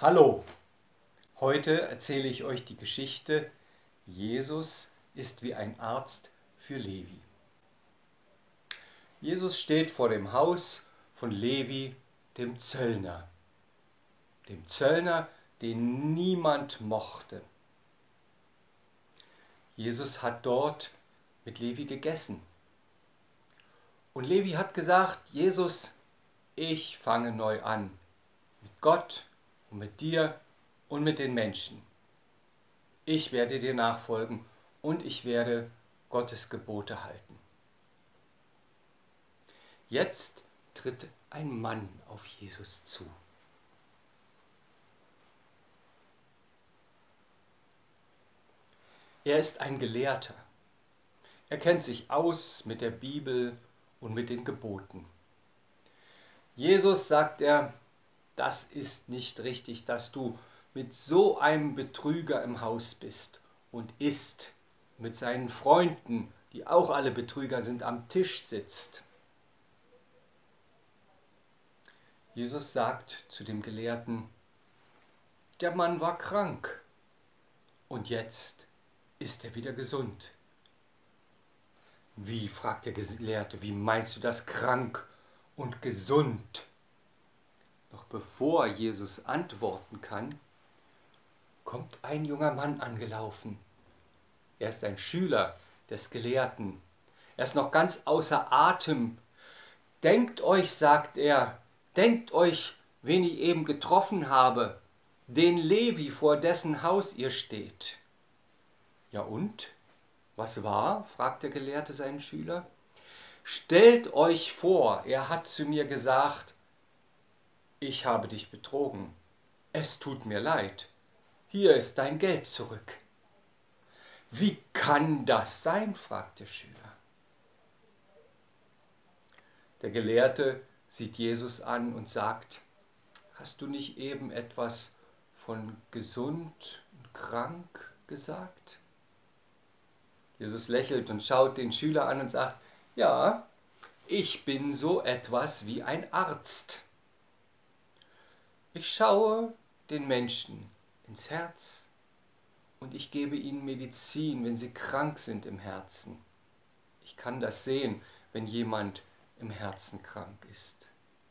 Hallo, heute erzähle ich euch die Geschichte Jesus ist wie ein Arzt für Levi. Jesus steht vor dem Haus von Levi, dem Zöllner, den niemand mochte. Jesus hat dort mit Levi gegessen. Und Levi hat gesagt: Jesus, ich fange neu an, mit Gott und mit dir und mit den Menschen. Ich werde dir nachfolgen und ich werde Gottes Gebote halten. Jetzt tritt ein Mann auf Jesus zu. Er ist ein Gelehrter. Er kennt sich aus mit der Bibel und mit den Geboten. Jesus, sagt er, das ist nicht richtig, dass du mit so einem Betrüger im Haus bist und isst, mit seinen Freunden, die auch alle Betrüger sind, am Tisch sitzt. Jesus sagt zu dem Gelehrten: Der Mann war krank und jetzt ist er wieder gesund. Wie, fragt der Gelehrte, wie meinst du das, krank und gesund? Noch bevor Jesus antworten kann, kommt ein junger Mann angelaufen. Er ist ein Schüler des Gelehrten. Er ist noch ganz außer Atem. Denkt euch, sagt er, denkt euch, wen ich eben getroffen habe, den Levi, vor dessen Haus ihr steht. Ja und? Was war? fragt der Gelehrte seinen Schüler. Stellt euch vor, er hat zu mir gesagt: Ich habe dich betrogen. Es tut mir leid. Hier ist dein Geld zurück. Wie kann das sein? fragt der Schüler. Der Gelehrte sieht Jesus an und sagt: Hast du nicht eben etwas von gesund und krank gesagt? Jesus lächelt und schaut den Schüler an und sagt: Ja, ich bin so etwas wie ein Arzt. Ich schaue den Menschen ins Herz und ich gebe ihnen Medizin, wenn sie krank sind im Herzen. Ich kann das sehen, wenn jemand im Herzen krank ist.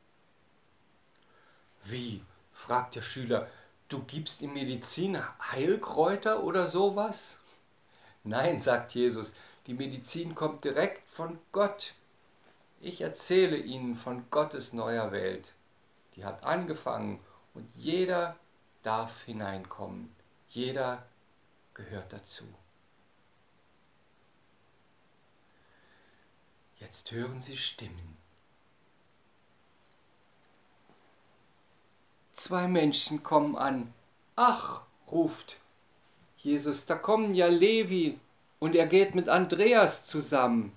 Wie? fragt der Schüler. Du gibst ihm Medizin, Heilkräuter oder sowas? Nein, sagt Jesus, die Medizin kommt direkt von Gott. Ich erzähle ihnen von Gottes neuer Welt. Die hat angefangen und jeder darf hineinkommen. Jeder gehört dazu. Jetzt hören Sie Stimmen. Zwei Menschen kommen an. Ach, ruft Jesus, da kommen ja Levi und er geht mit Andreas zusammen.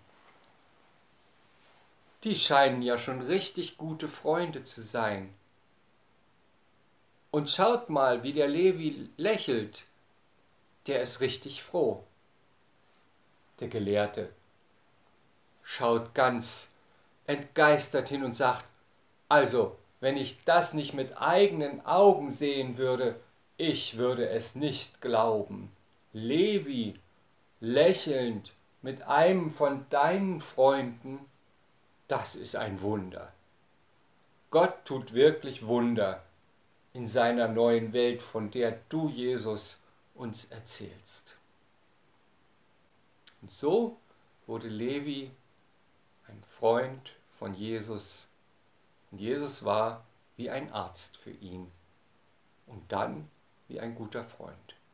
Die scheinen ja schon richtig gute Freunde zu sein. Und schaut mal, wie der Levi lächelt. Der ist richtig froh. Der Gelehrte schaut ganz entgeistert hin und sagt: Also, wenn ich das nicht mit eigenen Augen sehen würde, ich würde es nicht glauben. Levi, lächelnd mit einem von deinen Freunden, das ist ein Wunder. Gott tut wirklich Wunder in seiner neuen Welt, von der du, Jesus, uns erzählst. Und so wurde Levi ein Freund von Jesus. Und Jesus war wie ein Arzt für ihn und dann wie ein guter Freund.